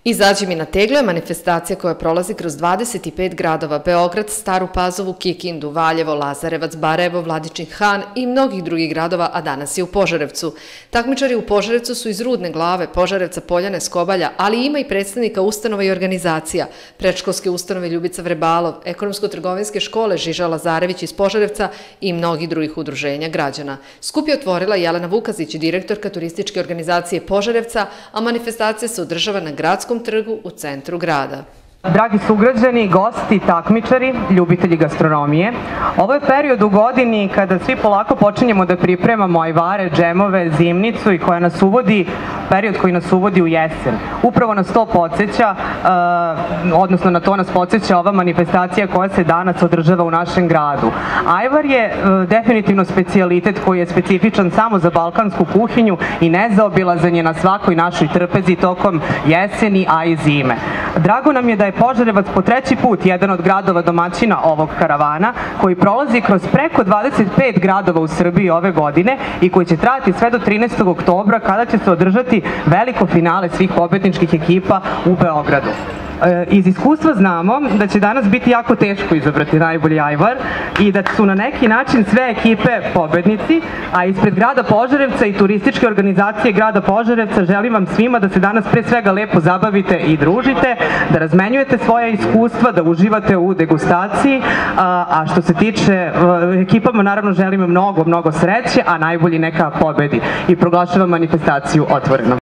Izađi mi na teglu je manifestacija koja prolazi kroz 25 gradova: Beograd, Staru Pazovu, Kikindu, Valjevo, Lazarevac, Barajevo, Vladičin Han i mnogih drugih gradova, a danas je u Požarevcu. Takmičari u Požarevcu su iz Rudne Glave, Požarevca, Poljane, Skobalja, ali ima i predstavnika ustanova i organizacija: predškolske ustanove Ljubica Vrebalov, ekonomsko-trgovinske škole Žiža Lazarević iz Požarevca i mnogih drugih udruženja građana. Skup je otvorila Jelena Vukazić, direktorka turističke organizacije Požarevca, a manifestacija se održava na Gradskom trgu u centru grada. Dragi sugrađani, gosti, takmičari, ljubitelji gastronomije, ovo je period u godini kada svi polako počinjemo da pripremamo ajvare, džemove, zimnicu i period koji nas uvodi u jesen. Upravo nas to podsjeća, odnosno na to nas podsjeća ova manifestacija koja se danas održava u našem gradu. Ajvar je definitivno specijalitet koji je specifičan samo za balkansku kuhinju i nezaobilazan je na svakoj našoj trpezi tokom jeseni, a i zime. Drago nam je da je Požarevac po treći put jedan od gradova domaćina ovog karavana koji prolazi kroz preko 25 gradova u Srbiji ove godine i koji će trajati sve do 13. oktobra kada će se održati veliko finale svih pobedničkih ekipa u Beogradu. Iz iskustva znamo da će danas biti jako teško izabrati najbolji ajvar i da su na neki način sve ekipe pobednici, a ispred grada Požarevca i turističke organizacije grada Požarevca želim vam svima da se danas pre svega lepo zabavite i družite, da razmenjujete svoje iskustva, da uživate u degustaciji, a što se tiče ekipama naravno želim mnogo sreće, a najbolji neka pobedi. I proglašavam manifestaciju otvorenom.